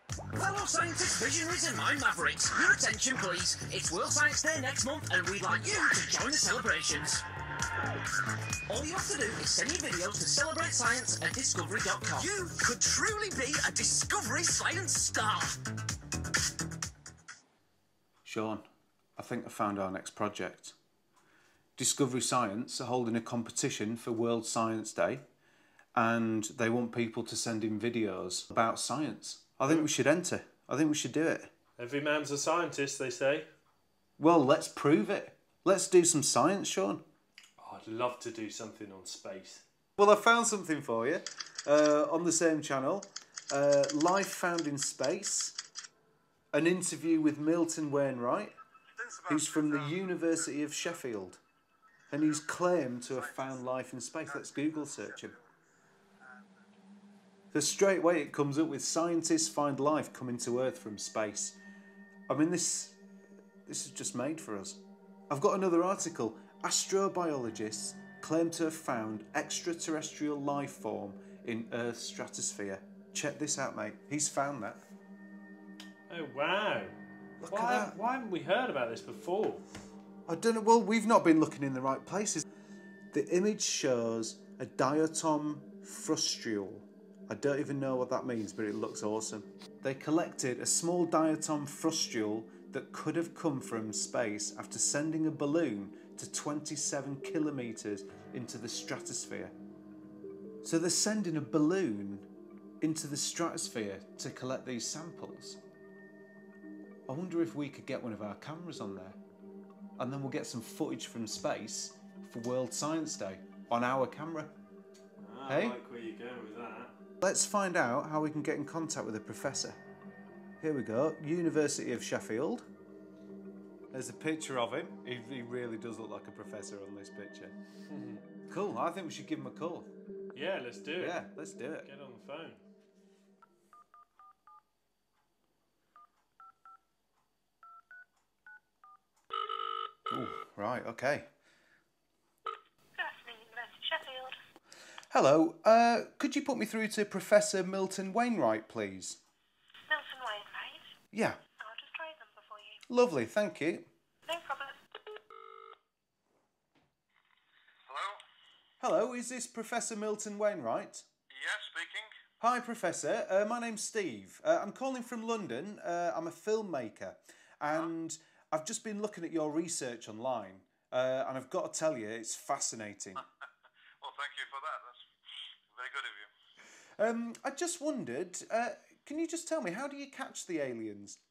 Fellow scientists, visionaries and mind mavericks, your attention please. It's World Science Day next month and we'd like you to join the celebrations. All you have to do is send your videos to celebratescience@discovery.com. You could truly be a Discovery Science star. Sean, I think I found our next project. Discovery Science are holding a competition for World Science Day and they want people to send in videos about science. I think we should enter. I think we should do it. Every man's a scientist, they say. Well, let's prove it. Let's do some science, Sean. Oh, I'd love to do something on space. Well, I found something for you on the same channel. Life Found in Space. An interview with Milton Wainwright, who's from the University of Sheffield. And he's claimed to have found life in space. Let's Google search him. So straight away it comes up with scientists find life coming to Earth from space. I mean, this is just made for us. I've got another article. Astrobiologists claim to have found extraterrestrial life form in Earth's stratosphere. Check this out, mate. He's found that. Oh, wow. Look at that. Why haven't we heard about this before? I don't know. Well, we've not been looking in the right places. The image shows a diatom frustule. I don't even know what that means, but it looks awesome. They collected a small diatom frustule that could have come from space after sending a balloon to 27 kilometres into the stratosphere. So they're sending a balloon into the stratosphere to collect these samples. I wonder if we could get one of our cameras on there and then we'll get some footage from space for World Science Day on our camera. I like where you're going with that. Let's find out how we can get in contact with the professor. Here we go, University of Sheffield. There's a picture of him. He really does look like a professor on this picture. Cool, I think we should give him a call. Yeah, let's do it. Yeah, let's do it. Get on the phone. Ooh, right, okay. Good afternoon, University of Sheffield. Hello, could you put me through to Professor Milton Wainwright, please? Milton Wainwright. Yeah. I'll just try his number for you. Lovely, thank you. No problem. Hello? Hello, is this Professor Milton Wainwright? Yes, speaking. Hi, Professor. My name's Steve. I'm calling from London. I'm a filmmaker, and I've just been looking at your research online, and I've got to tell you, it's fascinating. Well, thank you for that. That's very good of you. I just wondered, can you just tell me, how do you catch the aliens?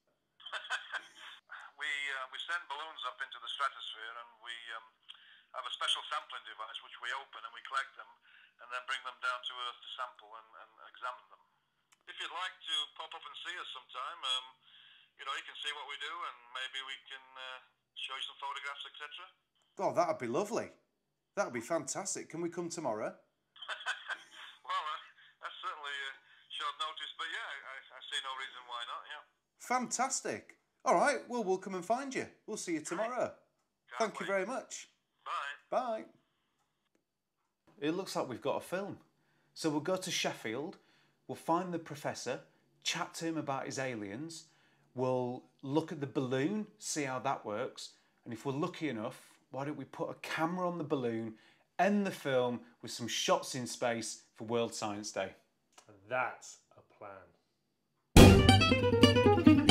We send balloons up into the stratosphere, and we have a special sampling device which we open and we collect them, and then bring them down to Earth to sample and examine them. If you'd like to pop up and see us sometime, you know, you can see what we do, and maybe we can show you some photographs, etc. Oh, that'd be lovely. That'd be fantastic. Can we come tomorrow? Well, that's certainly short notice, but yeah, I see no reason why not, yeah. Fantastic. All right, well, we'll come and find you. We'll see you tomorrow. Thank you very much. Bye. Bye. It looks like we've got a film. So we'll go to Sheffield, we'll find the professor, chat to him about his aliens, we'll look at the balloon, see how that works, and if we're lucky enough, why don't we put a camera on the balloon, end the film with some shots in space for World Science Day. That's a plan.